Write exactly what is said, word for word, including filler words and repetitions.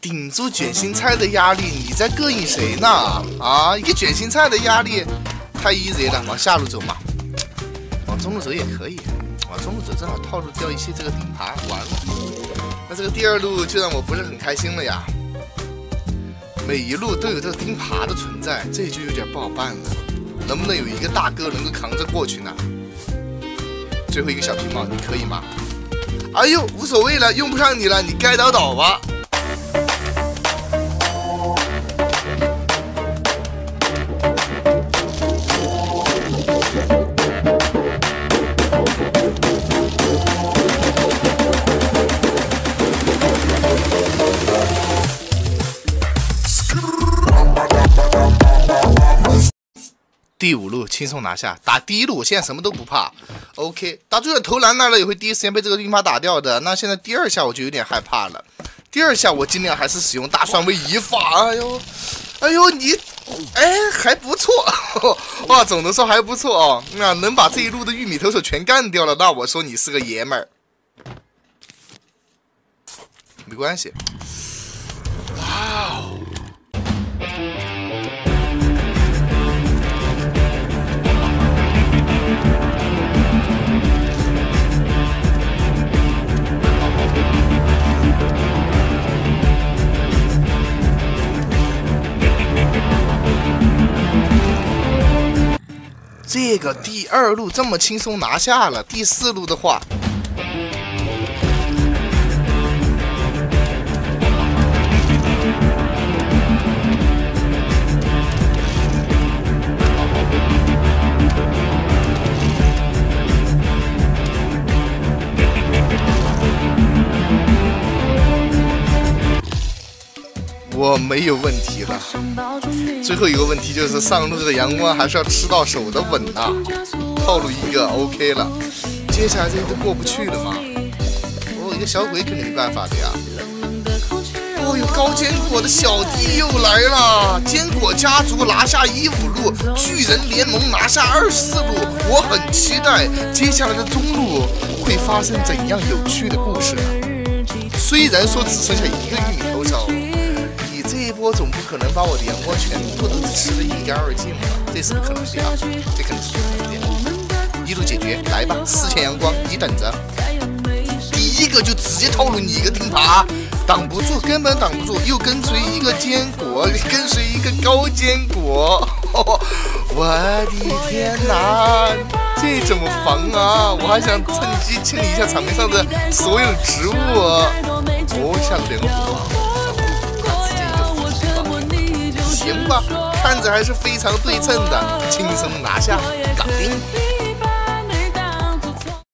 顶住卷心菜的压力，你在膈应谁呢？啊，一个卷心菜的压力太 easy 了，往下路走嘛，往中路走也可以，往中路走正好套路掉一些这个顶爬，完了，那这个第二路就让我不是很开心了呀。每一路都有这个钉耙的存在，这就有点不好办了。能不能有一个大哥能够扛着过去呢？最后一个小皮帽，你可以吗？哎呦，无所谓了，用不上你了，你该倒倒吧。第五路轻松拿下，打第一路我现在什么都不怕 ，OK， 打主角投篮那了也会第一时间被这个钉耙打掉的。那现在第二下我就有点害怕了，第二下我尽量还是使用大蒜位移法。哎呦，哎呦你，哎还不错，哇，总能说还不错哦。那能把这一路的玉米投手全干掉了，那我说你是个爷们儿。没关系，哇哦。这个第二路这么轻松拿下了，第四路的话，我没有问题了。最后一个问题就是上路的阳光还是要吃到手的稳呐、啊，套路一个 OK 了，接下来这个过不去了嘛。哦，一个小鬼肯定没办法的呀。哦，有高坚果的小弟又来了，坚果家族拿下一五路，巨人联盟拿下二十四路，我很期待接下来的中路会发生怎样有趣的故事呢？虽然说只剩下一个玉米投手。这一波总不可能把我的阳光全部都吃得一干二净吧？这是不可能的啊，这肯定是不可能的。一路解决，来吧，四千阳光，你等着。第一个就直接套路你一个钉耙，挡不住，根本挡不住，又跟随一个坚果，跟随一个高坚果。哦、我的天哪，这怎么防啊？我还想趁机清理一下场面上的所有植物。哦，下人物。行吧，看着还是非常对称的，轻松拿下，搞定。